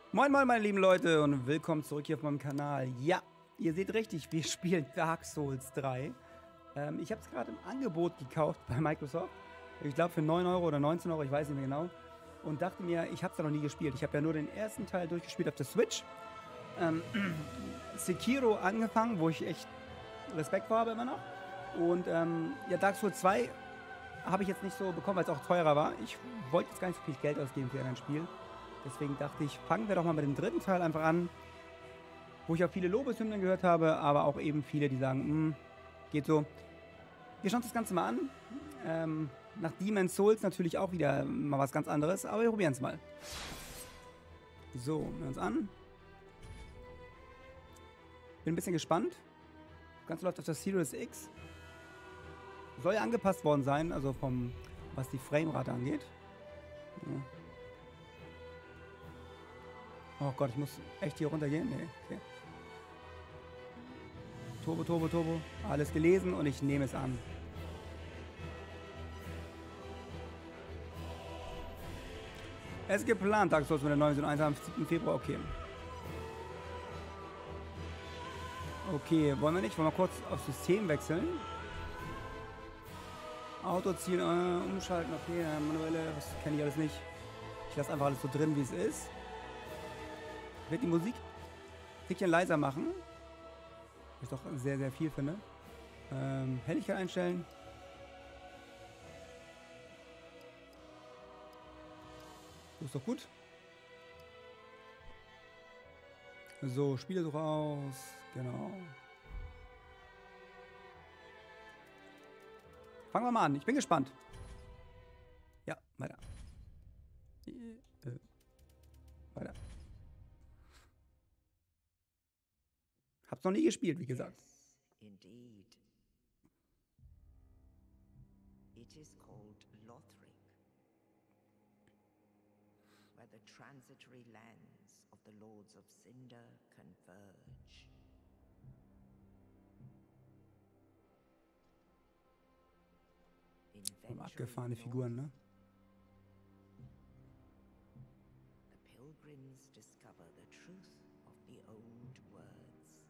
Moin moin meine lieben Leute und willkommen zurück hier auf meinem Kanal. Ja, ihr seht richtig, wir spielen Dark Souls 3. Ich habe es gerade im Angebot gekauft bei Microsoft. Ich glaube für 9 Euro oder 19 Euro, ich weiß nicht mehr genau. Und dachte mir, ich habe es ja noch nie gespielt. Ich habe ja nur den ersten Teil durchgespielt auf der Switch. Sekiro angefangen, wo ich echt Respekt vor habe immer noch. Und ja, Dark Souls 2 habe ich jetzt nicht so bekommen, weil es auch teurer war. Ich wollte jetzt gar nicht so viel Geld ausgeben für ein Spiel. Deswegen dachte ich, fangen wir doch mal mit dem dritten Teil einfach an, wo ich auch viele Lobeshymnen gehört habe, aber auch eben viele, die sagen, geht so. Wir schauen uns das Ganze mal an. Nach Demon's Souls natürlich auch wieder mal was ganz anderes, aber wir probieren es mal. So, hören wir uns an. Bin ein bisschen gespannt. Das Ganze läuft auf der Series X. Soll ja angepasst worden sein, also was die Framerate angeht. Ja. Oh Gott, ich muss echt hier runtergehen? Nee, okay. Turbo, Turbo, Turbo. Alles gelesen und ich nehme es an. Es ist geplant, Dark Souls mit der 9.1 am 7. Februar. Okay. Okay, wollen wir nicht? Wollen wir kurz aufs System wechseln? Autoziel, umschalten, okay, manuelle, das kenne ich alles nicht. Ich lasse einfach alles so drin, wie es ist. Ich werde die Musik ein bisschen leiser machen. Was ich doch sehr, sehr viel finde. Helligkeit einstellen. So ist doch gut. So, Spielesuche aus. Genau. Fangen wir mal an. Ich bin gespannt. Ja, weiter. Weiter. Hab's noch nie gespielt, wie gesagt. Yes, indeed. It is called Lothric, where the transitory lands of the Lords of Cinder converge. Abgefahrene Figuren, ne? The pilgrims discover the truth of the old words.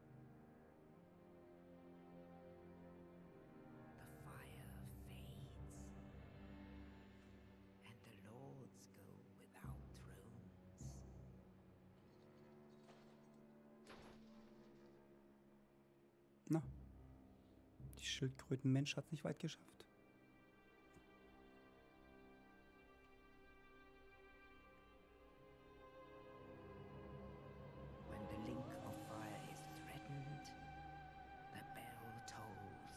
The fire fades, and the lords go without thrones. Na. Die Schildkröten-Mensch hat's nicht weit geschafft. When the link of fire is threatened, the bell tolls,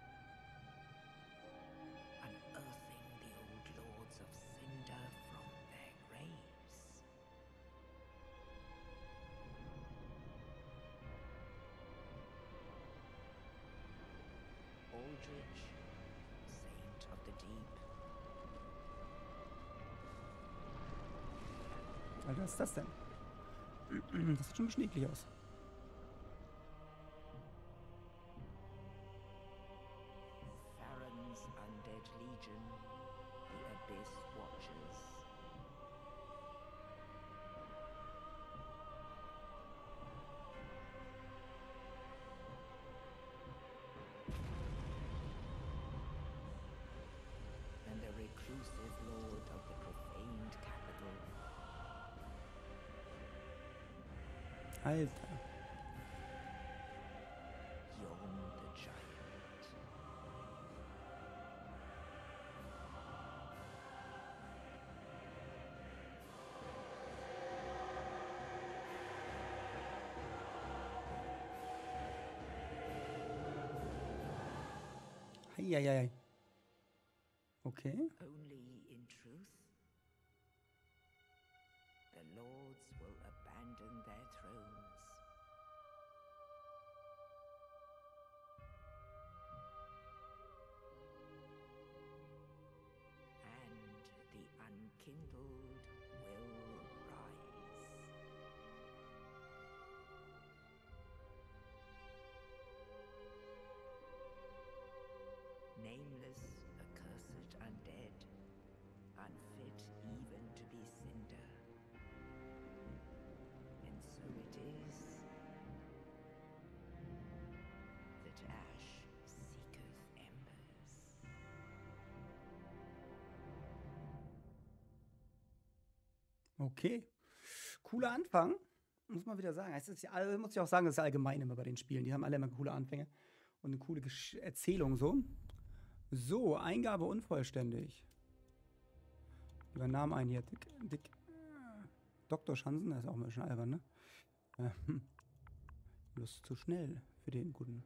unearthing the old lords of Cinder from their graves. Aldrich, saint of the deep. Alter, was ist das denn? Das sieht schon ein bisschen eklig aus. Farron's undead legion, the Abyss Watchers. And the reclusive lord of the profaned capital. Alter. Yon the giant. Heieiei. Okay. Only in truth, the lords will abandon their thrones. And the unkindled will rise. Nameless, accursed undead, unfit even to be cinder. Okay. Cooler Anfang. Muss man wieder sagen. Es ist ja, muss ich auch sagen, das ist allgemein immer bei den Spielen. Die haben alle immer coole Anfänge und eine coole Erzählung so. So, Eingabe unvollständig. Über Namen ein hier. Dick. Dr. Schanzen, das ist auch mal schon albern, ne? Lust zu schnell für den guten.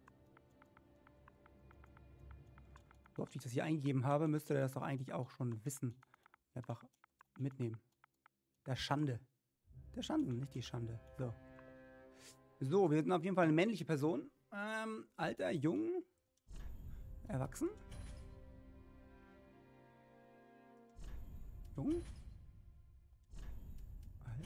So oft ich das hier eingegeben habe, müsste er das doch eigentlich auch schon wissen. Einfach mitnehmen. Der Schande. Der Schanden, nicht die Schande. So. So, wir sind auf jeden Fall eine männliche Person. Alter, jung. Erwachsen. Jung. Alt.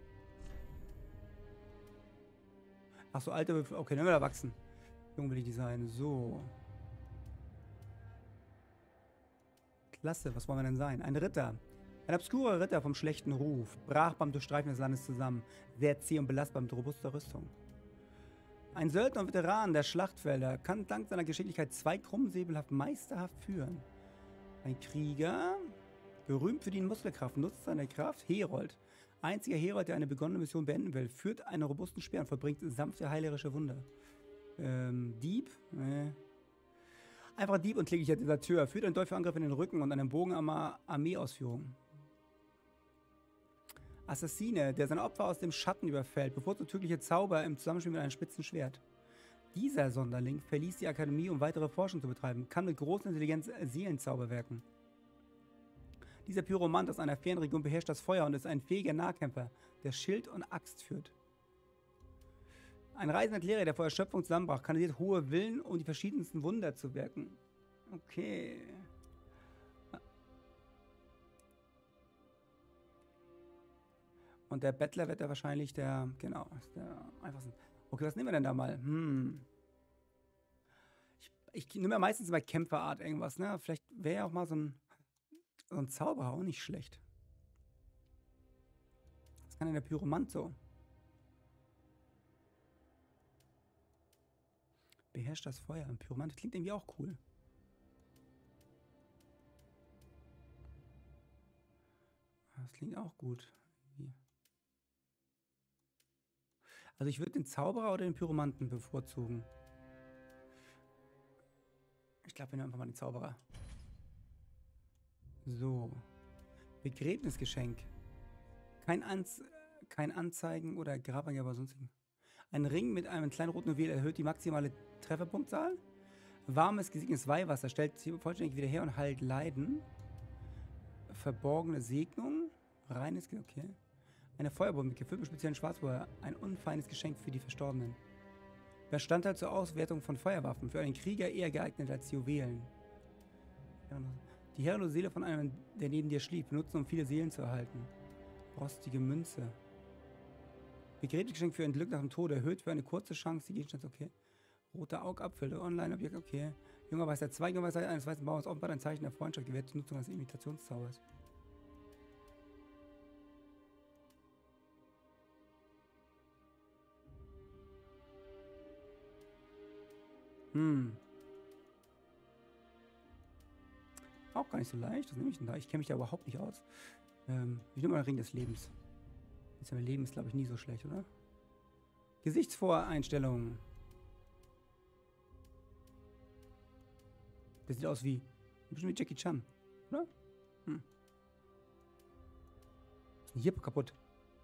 Achso, Alter, okay, dann wird erwachsen. Jung will ich die sein. So. Klasse, was wollen wir denn sein? Ein Ritter. Ein obskurer Ritter vom schlechten Ruf. Brach beim Durchstreifen des Landes zusammen. Sehr zäh und belastbar mit robuster Rüstung. Ein Söldner und Veteran der Schlachtfelder kann dank seiner Geschicklichkeit 2 Krummsäbelhaft meisterhaft führen. Ein Krieger, gerühmt für die Muskelkraft, nutzt seine Kraft. Herold. Einziger Herold, der eine begonnene Mission beenden will, führt einen robusten Speer und vollbringt sanfte heilerische Wunder. Dieb. Einfach Dieb und kläglicher Deserteur. Führt einen Dolchangriff in den Rücken und einen Bogen Armeeausführung. Assassine, der seine Opfer aus dem Schatten überfällt, bevorzugt tödliche Zauber im Zusammenspiel mit einem spitzen Schwert. Dieser Sonderling verließ die Akademie, um weitere Forschung zu betreiben, kann mit großer Intelligenz Seelenzauber wirken. Dieser Pyromant aus einer fernen Region beherrscht das Feuer und ist ein fähiger Nahkämpfer, der Schild und Axt führt. Ein reisender Klärer, der vor Erschöpfung zusammenbrach, kanalisiert hohe Willen, um die verschiedensten Wunder zu wirken. Okay. Und der Bettler wird ja wahrscheinlich genau, ist der einfachste. Okay, was nehmen wir denn da mal? Ich nehme ja meistens bei Kämpferart irgendwas, ne? Vielleicht wäre ja auch mal so ein Zauberer auch nicht schlecht. Was kann denn der Pyromant so? Beherrscht das Feuer. Ein Pyromant klingt irgendwie auch cool. Das klingt auch gut. Also ich würde den Zauberer oder den Pyromanten bevorzugen. Ich glaube, wir nehmen einfach mal den Zauberer. So. Begräbnisgeschenk. Kein Anzeigen oder Grabangabe, aber sonst. Ein Ring mit einem kleinen roten Juwel erhöht die maximale Trefferpunktzahl. Warmes, gesiegenes Weihwasser stellt sie vollständig wieder her und heilt Leiden. Verborgene Segnung. Reines, okay. Eine Feuerbombe gefüllt mit speziellen Schwarzfeuer. Ein unfeines Geschenk für die Verstorbenen. Bestandteil zur Auswertung von Feuerwaffen. Für einen Krieger eher geeignet als Juwelen. Die herrenlose Seele von einem, der neben dir schlief, benutzen, um viele Seelen zu erhalten. Rostige Münze. Begräbnisgeschenk für ein Glück nach dem Tod. Erhöht für eine kurze Chance die Gegenstände. Okay. Roter Augapfel. Online-Objekt. Okay. Junger weißer Zweig. Junger weißer eines weißen Bauers. Offenbar ein Zeichen der Freundschaft gewährt zur Nutzung eines Imitationszaubers. Auch gar nicht so leicht. Was nehme ich denn da? Ich kenne mich da überhaupt nicht aus. Ich nehme mal den Ring des Lebens. Jetzt mein Leben ist, glaube ich, nie so schlecht, oder? Gesichtsvoreinstellungen. Das sieht aus wie ein bisschen wie Jackie Chan, oder? Ist denn hier kaputt?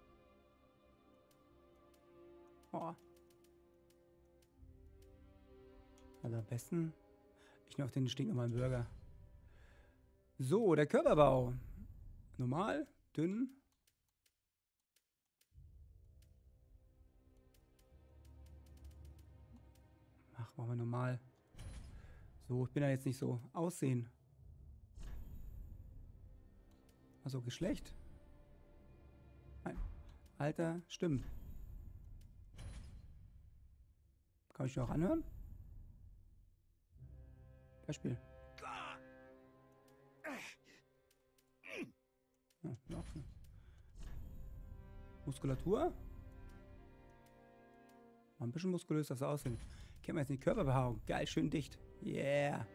Oh. Also am besten, ich nehme auf den stinknormalen Burger. So, der Körperbau. Normal, dünn. Ach, machen wir normal. So, ich bin ja jetzt nicht so. Aussehen. Also Geschlecht. Nein. Alter, Stimmen. Kann ich mir auch anhören? Beispiel. Ja, okay. Muskulatur? Mal ein bisschen muskulös das Aussehen. Kennen wir jetzt die Körperbehaarung. Geil, schön dicht. Yeah.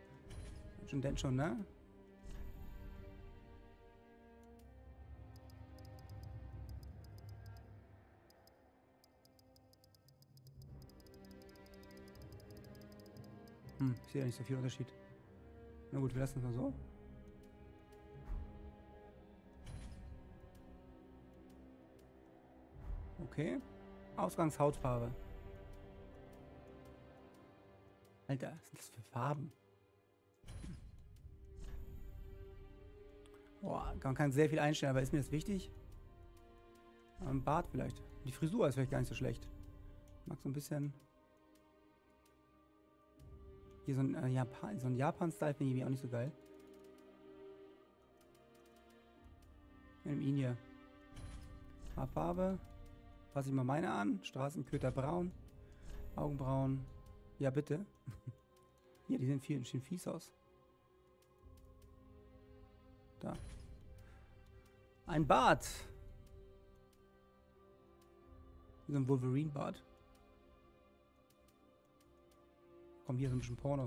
Schon denn schon, ne? Ich sehe ja nicht so viel Unterschied. Na gut, wir lassen es mal so. Okay. Ausgangshautfarbe. Alter, was sind das für Farben? Boah, man kann sehr viel einstellen, aber ist mir das wichtig? Am Bart vielleicht. Die Frisur ist vielleicht gar nicht so schlecht. Ich mag so ein bisschen... Hier so ein Japan-Style finde ich irgendwie auch nicht so geil. In ihm hier. Haarfarbe. Passe ich mal meine an. Straßenköter braun. Augenbrauen. Ja, bitte. Hier, die sehen fies aus. Da. Ein Bart. So ein Wolverine-Bart. Komm, hier so ein bisschen Porno.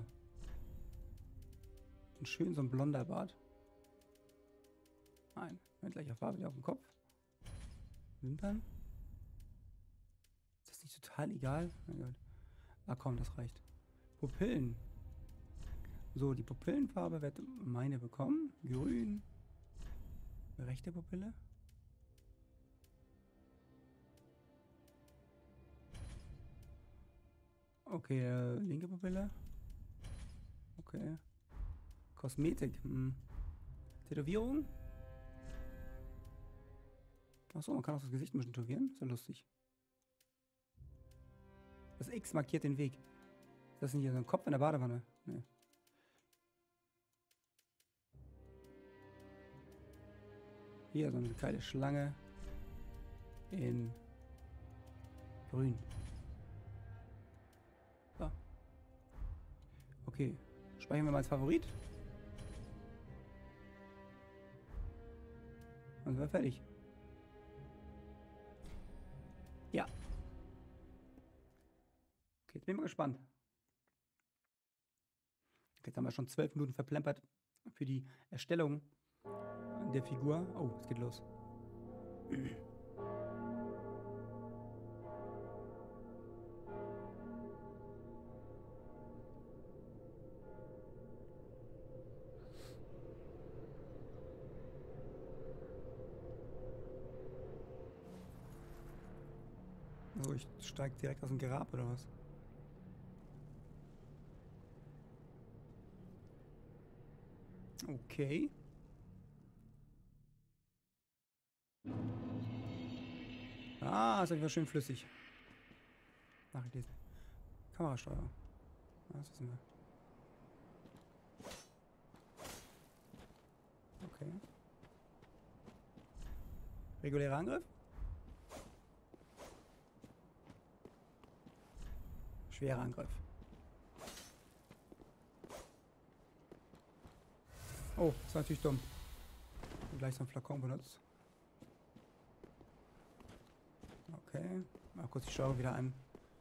Und schön so ein blonder Bart. Nein, mit gleicher Farbe wieder auf dem Kopf. Wimpern. Ist das nicht total egal? Mein Gott. Ah komm, das reicht. Pupillen. So, die Pupillenfarbe wird meine bekommen. Grün. Rechte Pupille. Okay, linke Pupille. Okay. Kosmetik. Tätowierung. Achso, man kann auch das Gesicht ein bisschen tätowieren. Ist ja lustig. Das X markiert den Weg. Ist das nicht hier so ein Kopf in der Badewanne? Nee. Hier so eine geile Schlange. In grün. So. Okay. Speichern wir mal als Favorit. Und sind wir fertig. Ja. Okay, jetzt bin ich mal gespannt. Jetzt haben wir schon 12 Minuten verplempert für die Erstellung der Figur. Oh, es geht los. Also ich steige direkt aus dem Grab oder was? Okay. Ah, ist einfach schön flüssig. Nachricht lesen. Kamerasteuerung. Ah, das wissen wir. Okay. Regulärer Angriff. Schwerer Angriff. Oh, das ist natürlich dumm. Und gleich so ein Flakon benutzt. Okay. Mal kurz die Steuerung wieder an.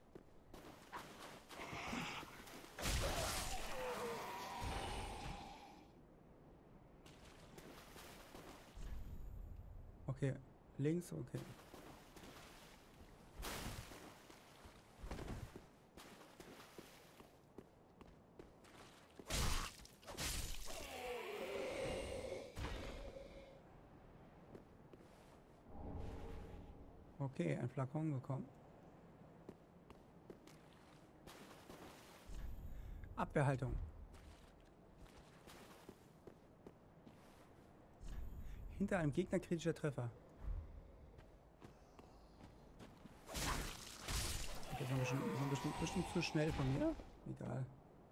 Okay. Links, okay. Okay, ein Flakon bekommen. Abwehrhaltung. Hinter einem Gegner kritischer Treffer. Okay, das ist bestimmt zu schnell von mir. Egal.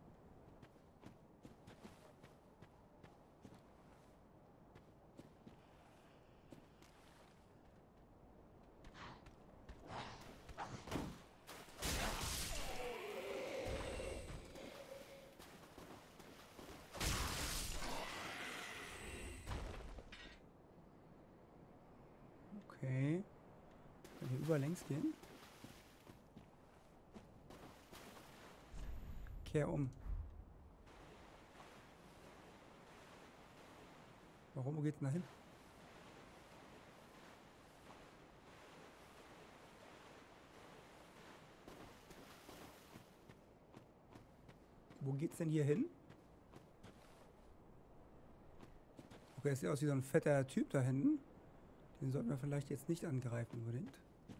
Okay. Kann hier über längs gehen? Kehr um. Warum? Wo geht's denn da hin? Wo geht's denn hier hin? Okay, es sieht aus wie so ein fetter Typ da hinten. Den sollten wir vielleicht jetzt nicht angreifen unbedingt.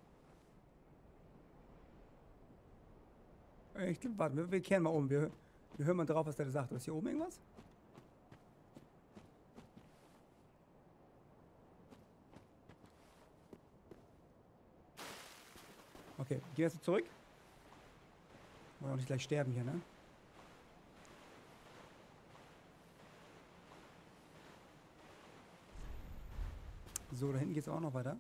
Ich glaube, warte, wir kehren mal um. Wir hören mal drauf, was der da sagt. Ist hier oben irgendwas? Okay, gehen wir jetzt zurück. Wollen wir auch nicht gleich sterben hier, ne? So, da hinten geht es auch noch weiter.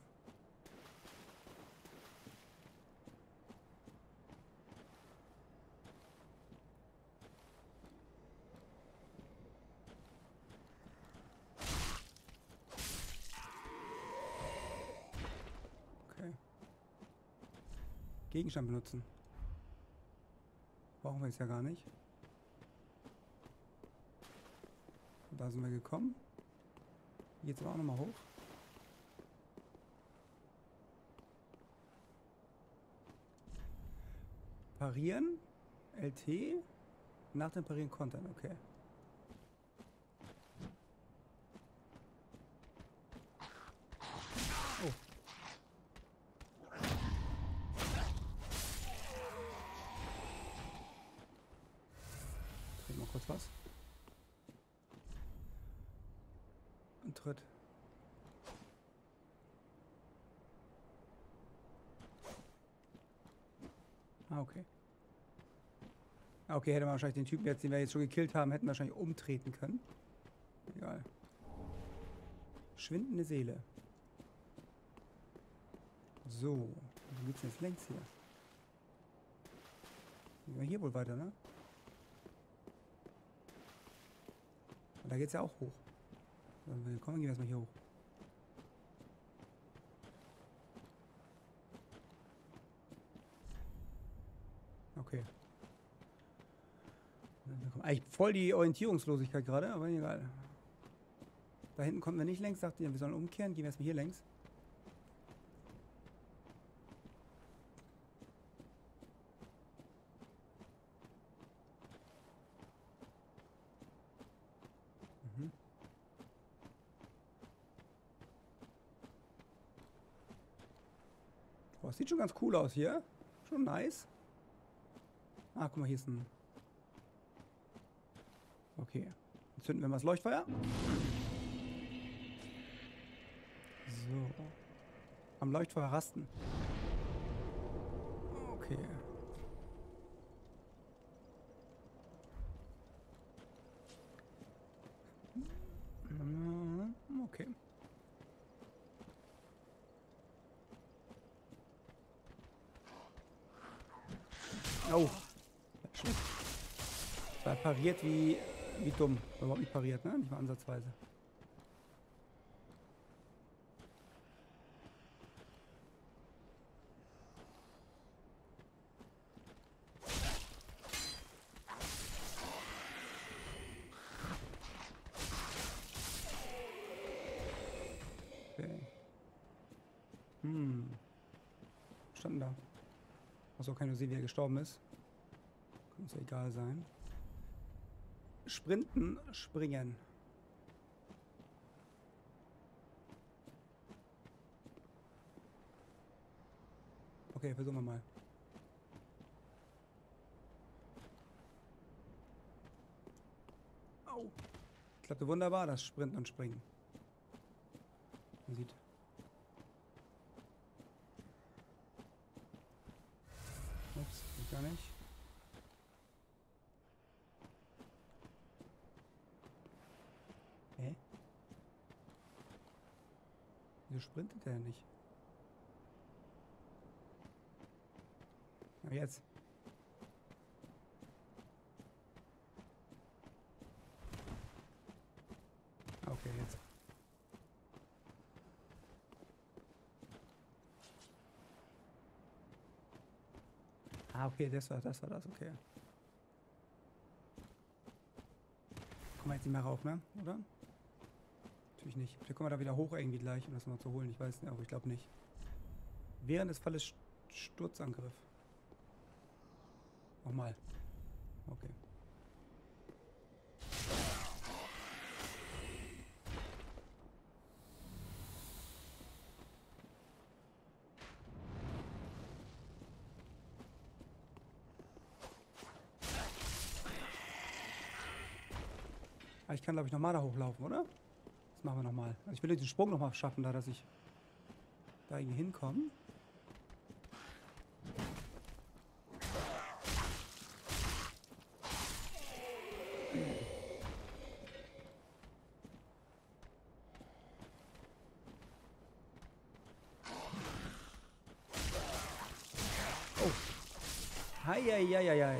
Okay. Gegenstand benutzen. Brauchen wir jetzt ja gar nicht. Da sind wir gekommen. Hier geht's aber auch nochmal hoch. Parieren. LT. Nach dem Parieren Kontern. Okay. Oh. Trink mal kurz was. Und tritt. Ah, okay. Okay, hätte man wahrscheinlich den Typen jetzt, den wir jetzt schon gekillt haben, hätten wir wahrscheinlich umtreten können. Egal. Schwindende Seele. So. Wo geht's denn jetzt längs hier? Gehen wir hier wohl weiter, ne? Und da geht's ja auch hoch. Komm, gehen wir erstmal hier hoch. Okay. Eigentlich voll die Orientierungslosigkeit gerade, aber egal. Da hinten kommen wir nicht längs, sagt ihr, wir sollen umkehren, gehen wir erstmal hier längs. Mhm. Oh, das sieht schon ganz cool aus hier. Schon nice. Ah, guck mal, hier ist ein... Okay. Jetzt zünden wir mal das Leuchtfeuer. So. Am Leuchtfeuer rasten. Okay. Okay. Oh. Da pariert wie dumm. Überhaupt nicht pariert, ne? Nicht mal ansatzweise. Okay. Stand da. Achso, kann ich nur sehen, wie er gestorben ist. Kann uns ja egal sein. Sprinten, springen. Okay, versuchen wir mal. Au. Klappte wunderbar, das Sprinten und Springen. Man sieht. Ups, geht gar nicht. Hä? Wieso sprintet der nicht? Aber jetzt. Okay, jetzt. Ah, okay, das war das, okay. Kommen wir jetzt nicht mehr rauf, ne? Oder? Natürlich nicht. Vielleicht kommen wir da wieder hoch irgendwie gleich, um das mal zu holen. Ich weiß nicht, aber ich glaube nicht. Während des Falles Sturzangriff. Nochmal. Okay. Aber ich kann, glaube ich, nochmal da hochlaufen, oder? Das machen wir nochmal. Also ich will den Sprung nochmal schaffen, da dass ich da irgendwie hinkomme. Heieieiei.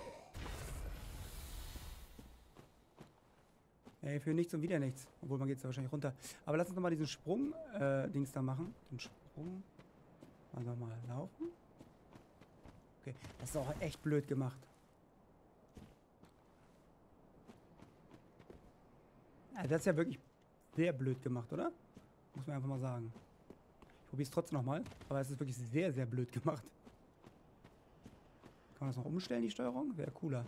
Ey, für nichts und wieder nichts. Obwohl, man geht jetzt wahrscheinlich runter. Aber lass uns nochmal diesen Sprung-Dings da machen. Den Sprung. Also mal laufen. Okay, das ist auch echt blöd gemacht. Ja, das ist ja wirklich sehr blöd gemacht, oder? Muss man einfach mal sagen. Ich probiere es trotzdem nochmal. Aber es ist wirklich sehr, sehr blöd gemacht. Kann man das noch umstellen, die Steuerung? Wäre cooler.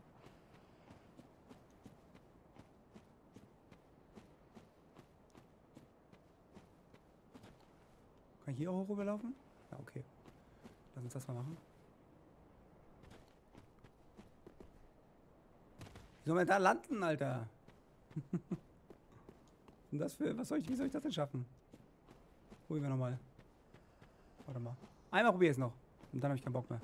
Kann ich hier auch rüberlaufen? Ja, okay. Lass uns das mal machen. Wie soll man da landen, Alter? Und das für. Wie soll ich das denn schaffen? Probieren wir nochmal. Warte mal. Einmal probiere ich es noch. Und dann habe ich keinen Bock mehr.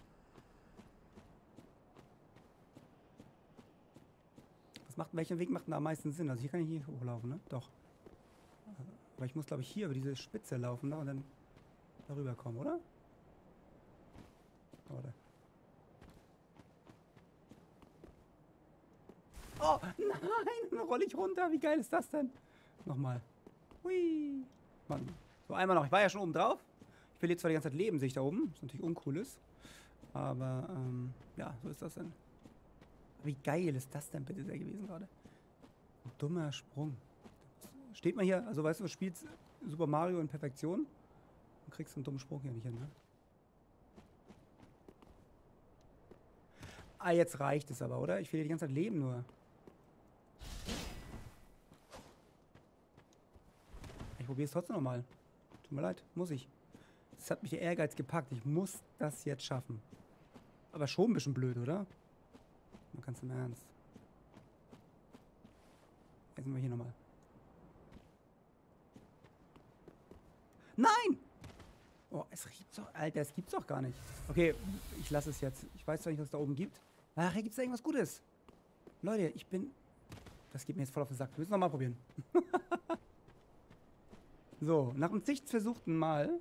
Welcher Weg macht denn da am meisten Sinn? Also hier kann ich nicht hochlaufen, ne? Doch. Aber ich muss, glaube ich, hier über diese Spitze laufen, ne? Und dann darüber kommen, oder? Warte. Oh, nein! Dann rolle ich runter. Wie geil ist das denn? Nochmal. Hui. Mann. So, einmal noch. Ich war ja schon oben drauf. Ich verliere zwar die ganze Zeit Leben, sehe ich da oben. Was natürlich uncool ist. Aber, ja, so ist das denn. Wie geil ist das denn bitte sehr gewesen gerade? Ein dummer Sprung. Steht man hier, also weißt du, du spielst Super Mario in Perfektion und kriegst einen dummen Sprung hier nicht hin, ne? Ah, jetzt reicht es aber, oder? Ich verliere die ganze Zeit Leben nur. Ich probiere es trotzdem nochmal. Tut mir leid, muss ich. Es hat mich der Ehrgeiz gepackt. Ich muss das jetzt schaffen. Aber schon ein bisschen blöd, oder? Man kann es im Ernst. Jetzt sind wir hier nochmal. Nein! Oh, es riecht so. Alter, es gibt's doch gar nicht. Okay, ich lasse es jetzt. Ich weiß zwar nicht, was es da oben gibt. Ach, hier gibt es da irgendwas Gutes. Leute, ich bin. Das geht mir jetzt voll auf den Sack. Wir müssen nochmal probieren. So, nach dem zigtversuchten Mal.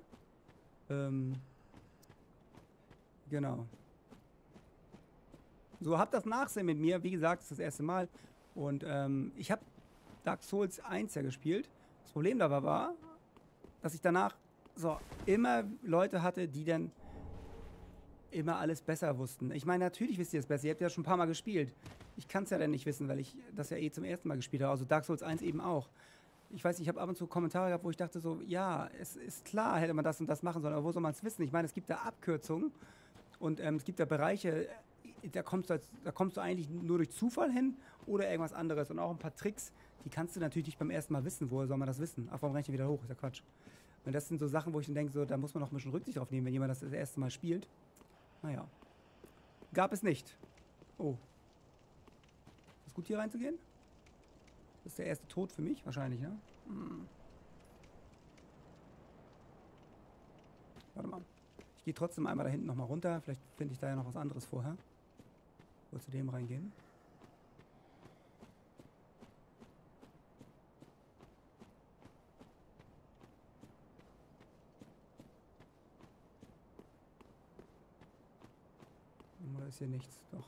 Genau. So, habt das Nachsehen mit mir. Wie gesagt, das ist das erste Mal. Und ich habe Dark Souls 1 ja gespielt. Das Problem dabei war, dass ich danach so immer Leute hatte, die dann immer alles besser wussten. Ich meine, natürlich wisst ihr es besser. Ihr habt ja schon ein paar Mal gespielt. Ich kann es ja dann nicht wissen, weil ich das ja zum ersten Mal gespielt habe. Also Dark Souls 1 eben auch. Ich weiß, ich habe ab und zu Kommentare gehabt, wo ich dachte so, ja, es ist klar, hätte man das und das machen sollen, aber wo soll man es wissen? Ich meine, es gibt da Abkürzungen und es gibt da Bereiche, da kommst du eigentlich nur durch Zufall hin oder irgendwas anderes. Und auch ein paar Tricks, die kannst du natürlich nicht beim ersten Mal wissen. Woher soll man das wissen? Ach, warum rechne ich wieder hoch? Ist ja Quatsch. Und das sind so Sachen, wo ich dann denke, so, da muss man noch ein bisschen Rücksicht drauf nehmen, wenn jemand das erste Mal spielt. Naja. Gab es nicht. Oh. Ist es gut, hier reinzugehen? Das ist der erste Tod für mich, wahrscheinlich, ne? Hm. Warte mal. Ich gehe trotzdem einmal da hinten nochmal runter. Vielleicht finde ich da ja noch was anderes vorher. Ich wollte zu dem reingehen. Oder ist hier nichts? Doch.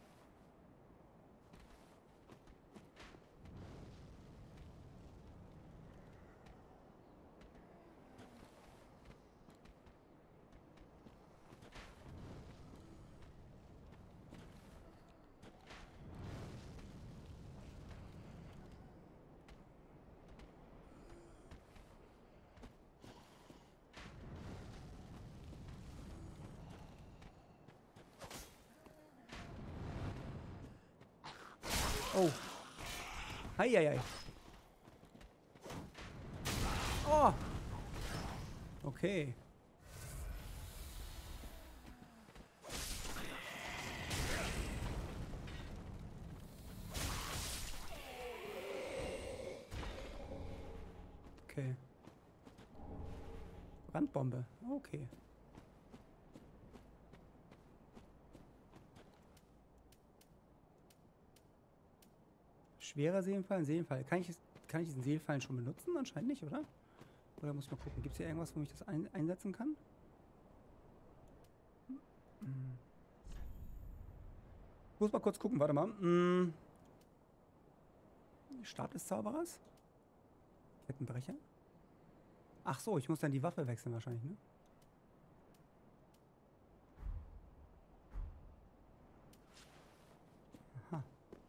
Oh. Heieiei. Oh. Okay. Okay. Brandbombe. Okay. Schwerer Seelenfallen, Seelenfall. Kann ich diesen Seelenfallen schon benutzen? Anscheinend nicht, oder? Oder muss ich mal gucken. Gibt es hier irgendwas, wo ich das einsetzen kann? Hm. Ich muss mal kurz gucken, warte mal. Start des Zauberers? Kettenbrecher? Ach so, ich muss dann die Waffe wechseln wahrscheinlich, ne? Aha.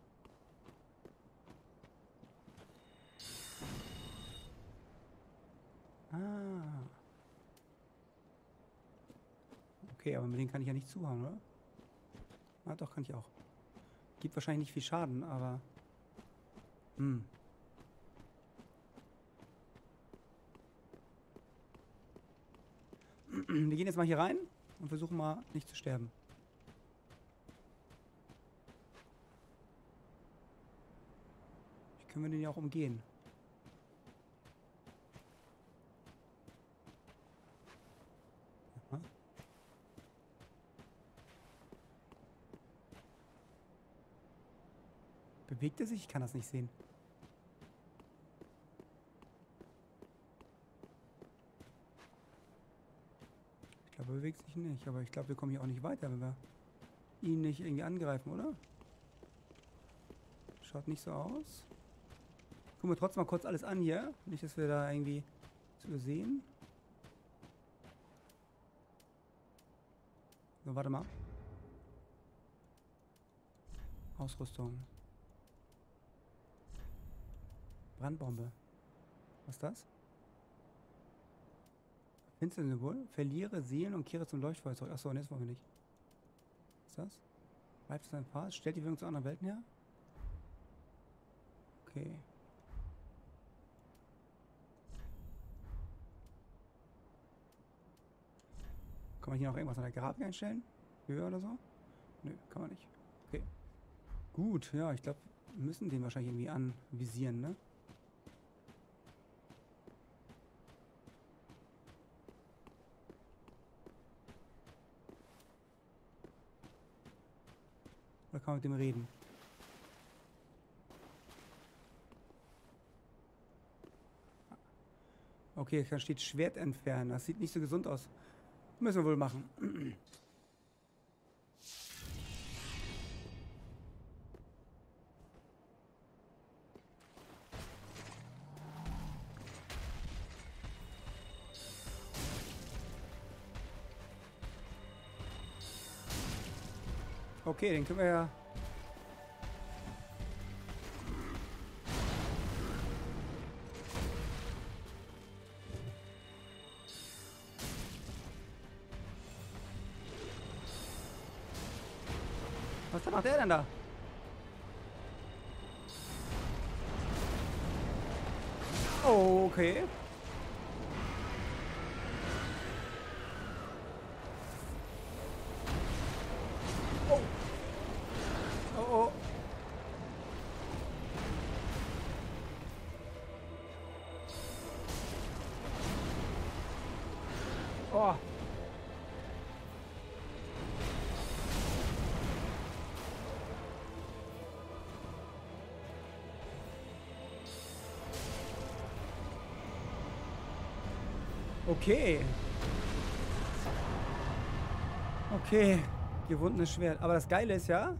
Ah. Okay, aber mit denen kann ich ja nicht zuhauen, oder? Ah, doch, kann ich auch. Gibt wahrscheinlich nicht viel Schaden, aber... Hm. Wir gehen jetzt mal hier rein und versuchen mal nicht zu sterben. Können wir den ja auch umgehen. Aha. Bewegt er sich? Ich kann das nicht sehen. Ich glaube, er bewegt sich nicht. Aber ich glaube, wir kommen hier auch nicht weiter, wenn wir ihn nicht irgendwie angreifen, oder? Schaut nicht so aus. Gucken wir trotzdem mal kurz alles an hier. Nicht, dass wir da irgendwie zu übersehen. So, warte mal. Ausrüstung. Brandbombe. Was ist das? Finstersymbol. Verliere Seelen und kehre zum Leuchtfeuer zurück. Achso, ne, das wollen wir nicht. Was ist das? Bleibt sein Pass. Stellt die Wirkung zu anderen Welten her. Okay. Kann man hier noch irgendwas an der Grafik einstellen? Höher oder so? Nö, kann man nicht. Okay. Gut, ja, ich glaube, wir müssen den wahrscheinlich irgendwie anvisieren, ne? Oder kann man mit dem reden? Okay, da steht Schwert entfernen. Das sieht nicht so gesund aus. Müssen wir wohl machen. Okay, den können wir ja... Was macht der denn da? Oh, okay. Oh. Oh, oh. Oh. Okay. Okay. Gewundenes Schwert. Aber das Geile ist ja...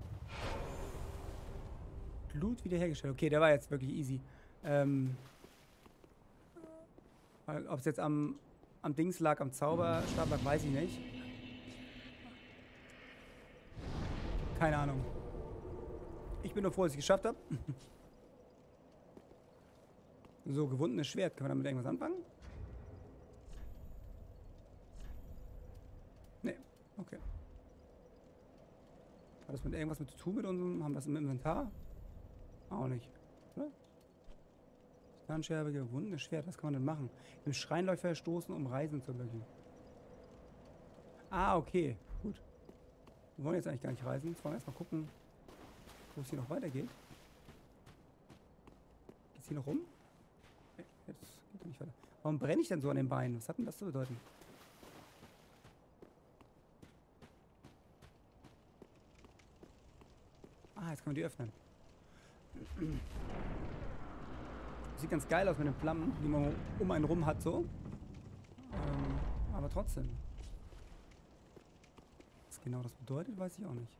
Blut wiederhergestellt. Okay, der war jetzt wirklich easy. Ob es jetzt am Dings lag, am Zauberstab lag, weiß ich nicht. Keine Ahnung. Ich bin nur froh, dass ich es geschafft habe. So, gewundenes Schwert. Können wir damit irgendwas anfangen? Nee, okay. Hat das mit irgendwas mit zu tun mit unserem? Haben wir das im Inventar? Auch nicht. Oder? Tarnscherbe, gewundenes Schwert. Was kann man denn machen? Im Schreinläufer stoßen, um Reisen zu löschen. Ah, okay. Gut. Wir wollen jetzt eigentlich gar nicht reisen. Jetzt wollen wir erstmal gucken, wo es hier noch weitergeht. Geht's hier noch rum? Okay, jetzt geht kann ich weiter. Warum brenne ich denn so an den Beinen? Was hat denn das zu bedeuten? Ah, jetzt kann man die öffnen. Sieht ganz geil aus mit den Flammen, die man um einen rum hat, so. Aber trotzdem. Was genau das bedeutet, weiß ich auch nicht.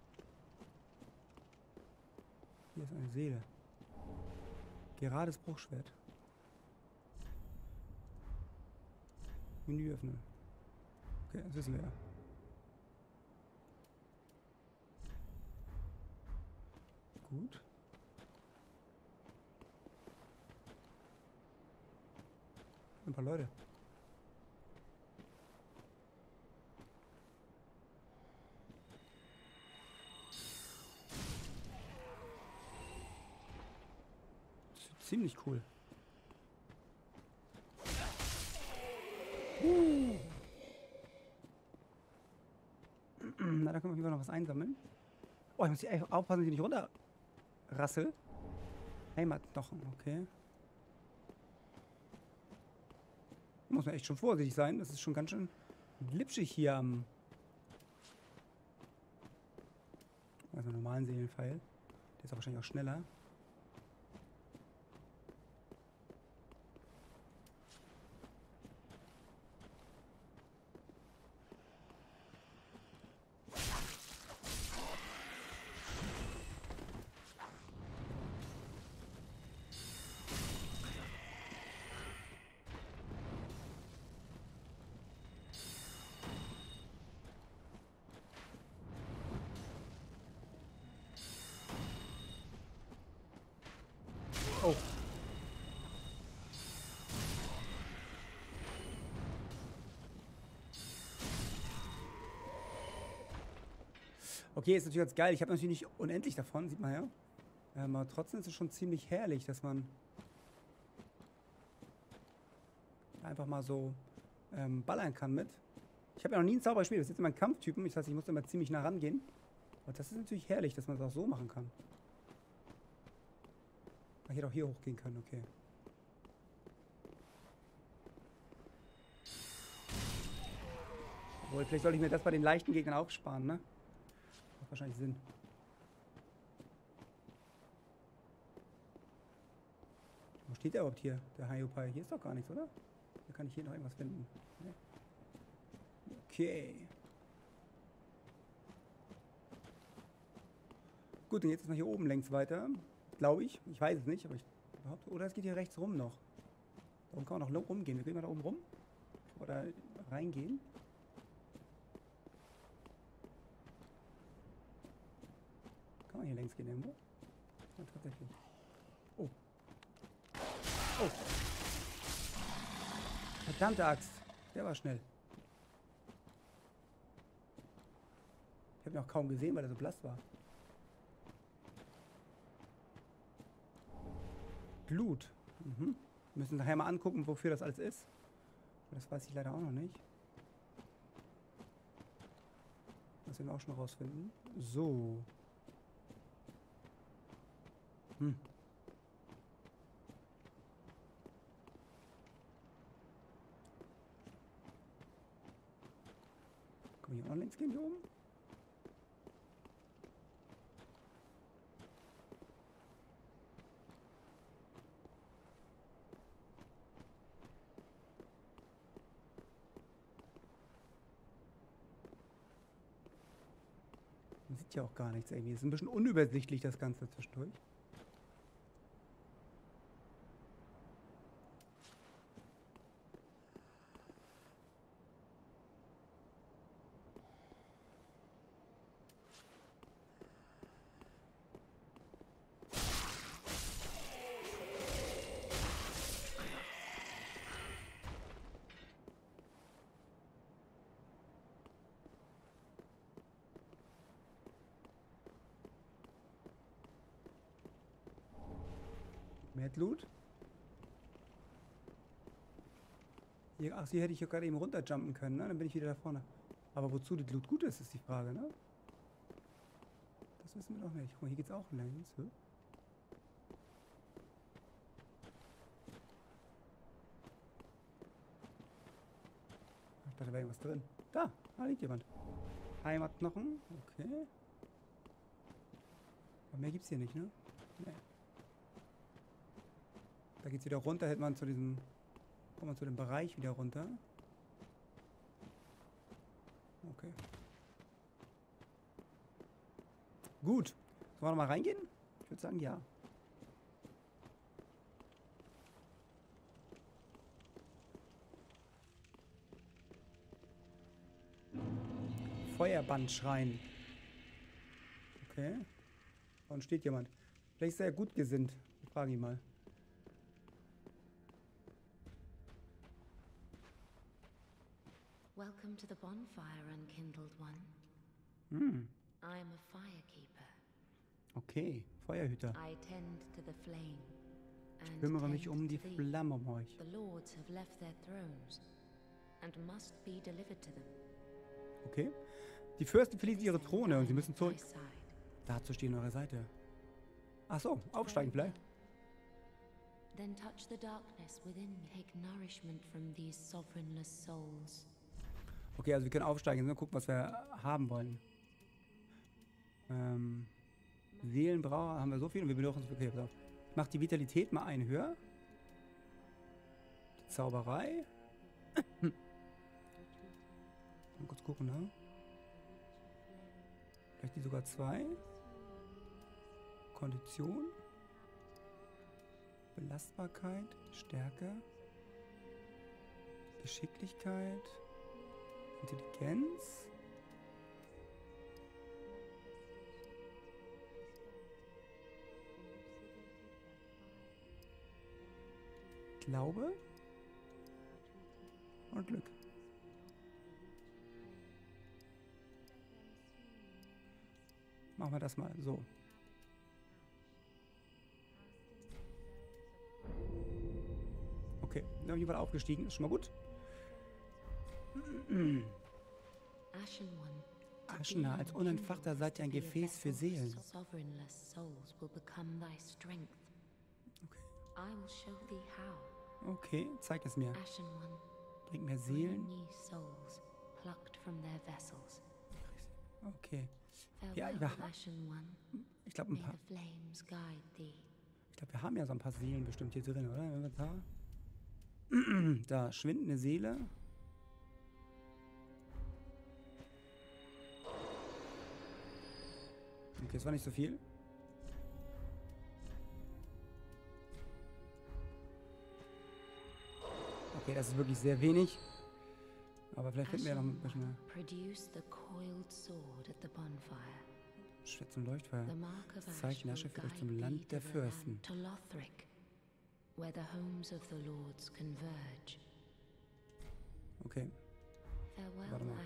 Hier ist eine Seele. Gerades Bruchschwert. Menü öffnen. Okay, das wissen wir ja. Gut. Ein paar Leute. Ziemlich cool. Na, da können wir lieber noch was einsammeln. Oh, ich muss hier echt aufpassen, dass ich nicht runterrassel. Heimatknochen, okay. Muss man echt schon vorsichtig sein. Das ist schon ganz schön glitschig hier am... Also normalen Seelenpfeil. Der ist auch wahrscheinlich auch schneller. Oh. Okay, ist natürlich ganz geil. Ich habe natürlich nicht unendlich davon, sieht man ja. Aber trotzdem ist es schon ziemlich herrlich, dass man einfach mal so ballern kann mit. Ich habe ja noch nie einen Zauber gespielt. Das ist jetzt immer ein Kampftypen. Das heißt, ich muss immer ziemlich nah rangehen. Und das ist natürlich herrlich, dass man es auch so machen kann. Ich hätte auch hier hochgehen können, okay. Obwohl, vielleicht soll ich mir das bei den leichten Gegnern auch sparen, ne? Macht wahrscheinlich Sinn. Wo steht der überhaupt hier, der Hiopai? Hier ist doch gar nichts, oder? Da kann ich hier noch irgendwas finden. Nee. Okay. Gut, und jetzt ist noch hier oben längs weiter. Glaube ich. Ich weiß es nicht, aber ich behaupte. Oder es geht hier rechts rum noch. Da oben kann man noch rumgehen. Wir gehen mal da oben rum. Oder reingehen. Kann man hier längs gehen irgendwo? Ja, tatsächlich. Oh. Oh. Verdammte Axt. Der war schnell. Ich habe ihn auch kaum gesehen, weil er so blass war. Blut. Mhm. Wir müssen nachher mal angucken, wofür das alles ist. Das weiß ich leider auch noch nicht. Das werden wir auch schon rausfinden. So. Hm. Können wir hier auch links gehen, hier oben? Man sieht ja auch gar nichts irgendwie. Es ist ein bisschen unübersichtlich, das Ganze zwischendurch. Mad Loot. Hier, ach, hier hätte ich ja gerade eben runterjumpen können, ne? Dann bin ich wieder da vorne. Aber wozu das Loot gut ist, ist die Frage, ne? Das wissen wir doch nicht. Guck mal, hier geht's auch längs. Hm? Da wäre irgendwas drin. Da liegt jemand. Heimatknochen. Okay. Aber mehr gibt's hier nicht, ne? Nee. Da geht's wieder runter, hätte man zu diesem... Kommt man zu dem Bereich wieder runter. Okay. Gut. Sollen wir nochmal reingehen? Ich würde sagen, ja. Feuerbandschrein. Okay. Und steht jemand. Vielleicht ist er gut gesinnt. Ich frage ihn mal. Welcome to the bonfire, unkindled one. Hm. I am a firekeeper. Okay. Feuerhüter. I tend to the flame. Ich kümmere mich um die Flamme um euch. The lords have left their thrones and must be delivered to them. Okay. Die Fürsten verließen ihre Throne und sie müssen zurück. Dazu stehen eure Seite. Ach so, aufsteigen vielleicht. Then touch the darkness within me. Take nourishment from these sovereignless souls. Okay, also wir können aufsteigen. Nur gucken, was wir haben wollen. Seelenbrauer haben wir so viel und wir bedürfen uns. Okay, pass auf. Ich mach die Vitalität mal einen höher. Die Zauberei. Mal kurz gucken, ne? Vielleicht die sogar 2. Kondition. Belastbarkeit. Stärke. Geschicklichkeit. Intelligenz. Glaube. Und Glück. Machen wir das mal so. Okay, wir haben auf jeden Fall aufgestiegen. Ist schon mal gut. Aschena, als Unentfachter seid ihr ein Gefäß für Seelen. Okay, zeig es mir. Bring mir Seelen. Okay. Ja, ich glaube ein paar. Ich glaube, wir haben ja so ein paar Seelen bestimmt hier drin, oder? Inventar. Da, schwindende Seele. Okay, das war nicht so viel. Okay, das ist wirklich sehr wenig. Aber vielleicht finden wir ja noch ein bisschen mehr. Schwert zum Leuchtfeuer. Das Zeichen Asche führt euch zum Land der Fürsten. Okay. Warte mal.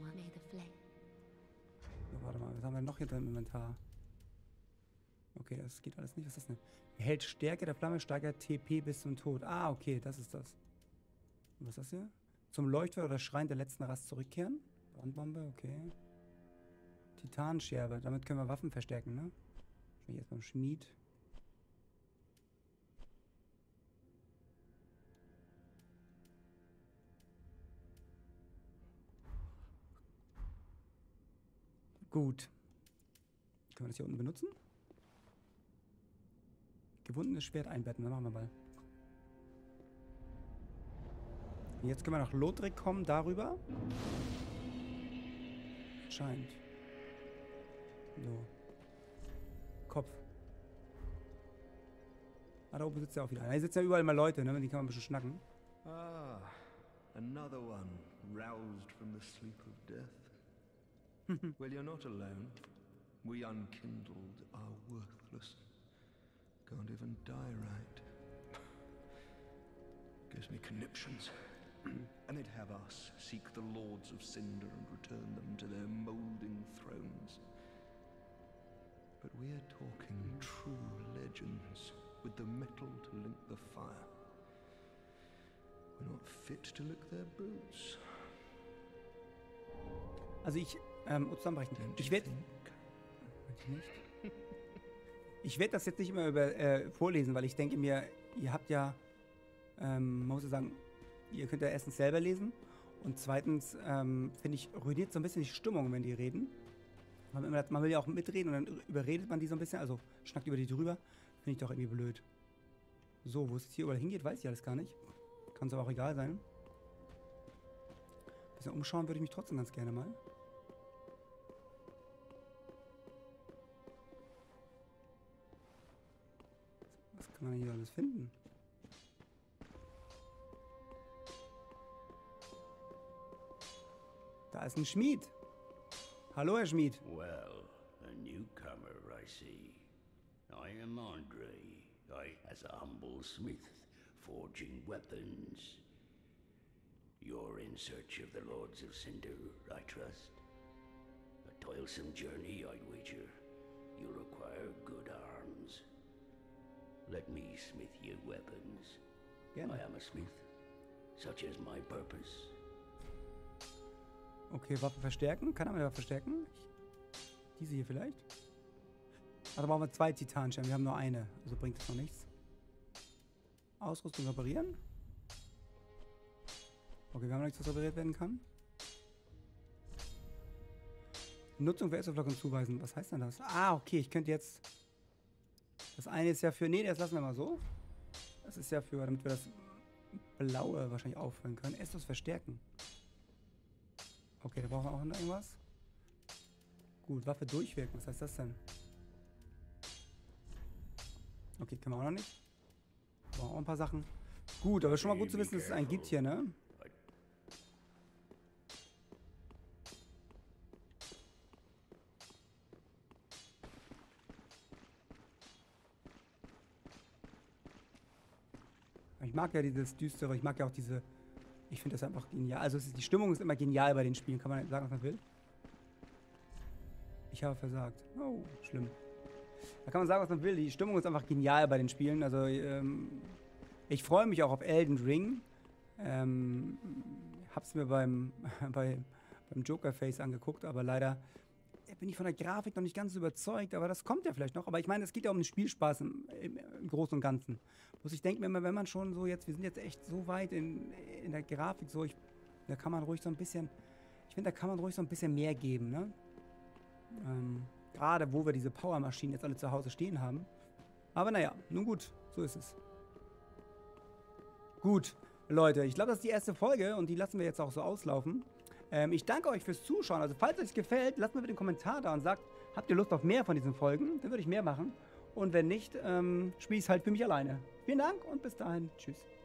So, warte mal, was haben wir noch hier drin im Inventar? Okay, das geht alles nicht. Was ist das denn? Erhält Stärke der Flamme, steigert TP bis zum Tod. Ah, okay, das ist das. Und was ist das hier? Zum Leuchtfeuer oder Schrein der letzten Rast zurückkehren. Brandbombe, okay. Titanscherbe, damit können wir Waffen verstärken, ne? Wahrscheinlich erst beim Schmied. Gut. Können wir das hier unten benutzen? Gewundenes Schwert einbetten, dann machen wir mal. Und jetzt können wir nach Lothric kommen, darüber. Scheint. So. Kopf. Ah, da oben sitzt ja auch wieder einer. Hier sitzen ja überall mal Leute, ne? Mit denen kann man ein bisschen schnacken. Ah, another one roused from the sleep of death. Well, you're not alone. We unkindled are worthless. Can't even die right. Gives me conniptions. And they'd have us seek the Lords of Cinder and return them to their moulding thrones. But we're talking true legends with the metal to link the fire. We're not fit to lick their boots. Also zusammenbrechen. Ich werde das jetzt nicht immer vorlesen, weil ich denke mir, ihr habt ja, man muss ja sagen, ihr könnt ja erstens selber lesen Und zweitens, finde ich, ruiniert so ein bisschen die Stimmung, wenn die reden. Man will ja auch mitreden und dann überredet man die so ein bisschen, also schnackt über die drüber. Finde ich doch irgendwie blöd. So, wo es jetzt hier überall hingeht, weiß ich alles gar nicht. Kann es aber auch egal sein. Ein bisschen umschauen würde ich mich trotzdem ganz gerne mal. Was kann man hier alles finden? Da ist ein Schmied. Hallo, Herr Schmied. Well, a newcomer, I see. I am Andre. I as a humble smith, forging weapons. You're in search of the Lords of Cinder, I trust. A toilsome journey, I'd wager. You require good arms. Let me smith you weapons. Gerne. I am a smith. Such is my purpose. Okay, Waffe verstärken. Kann er meine Waffe verstärken? Diese hier vielleicht? Also brauchen wir 2 Titanscherben. Wir haben nur eine. Also bringt es noch nichts. Ausrüstung reparieren. Okay, wir haben noch nichts, was repariert werden kann. Nutzung für Essoflocken zuweisen. Was heißt denn das? Ah, okay. Ich könnte jetzt... Das eine ist ja für... Nee, das lassen wir mal so. Das ist ja für... Damit wir das Blaue wahrscheinlich auffüllen können. Essos verstärken. Okay, da brauchen wir auch noch irgendwas. Gut, Waffe durchwirken. Was heißt das denn? Okay, können wir auch noch nicht. Brauchen auch ein paar Sachen. Gut, aber schon mal gut zu wissen, dass es einen gibt hier, ne? Ich mag ja dieses Düstere, ich mag ja auch diese... Ich finde das einfach genial. Also die Stimmung ist immer genial bei den Spielen. Kann man sagen, was man will? Ich habe versagt. Oh, schlimm. Da kann man sagen, was man will. Die Stimmung ist einfach genial bei den Spielen. Also ich freue mich auch auf Elden Ring. Hab's mir beim Joker-Face angeguckt, aber leider bin ich von der Grafik noch nicht ganz so überzeugt. Aber das kommt ja vielleicht noch. Aber ich meine, es geht ja um den Spielspaß im Großen und Ganzen. Bloß ich denke mir immer, wenn man schon so jetzt, wir sind jetzt echt so weit in der Grafik, so, da kann man ruhig so ein bisschen, ich finde, da kann man ruhig so ein bisschen mehr geben, ne? Gerade wo wir diese Powermaschinen jetzt alle zu Hause stehen haben. Aber naja, nun gut, so ist es. Gut, Leute, ich glaube, das ist die erste Folge und die lassen wir jetzt auch so auslaufen. Ich danke euch fürs Zuschauen. Also falls euch gefällt, lasst mir bitte einen Kommentar da und sagt, habt ihr Lust auf mehr von diesen Folgen? Dann würde ich mehr machen. Und wenn nicht, spiele ich es halt für mich alleine. Vielen Dank und bis dahin. Tschüss.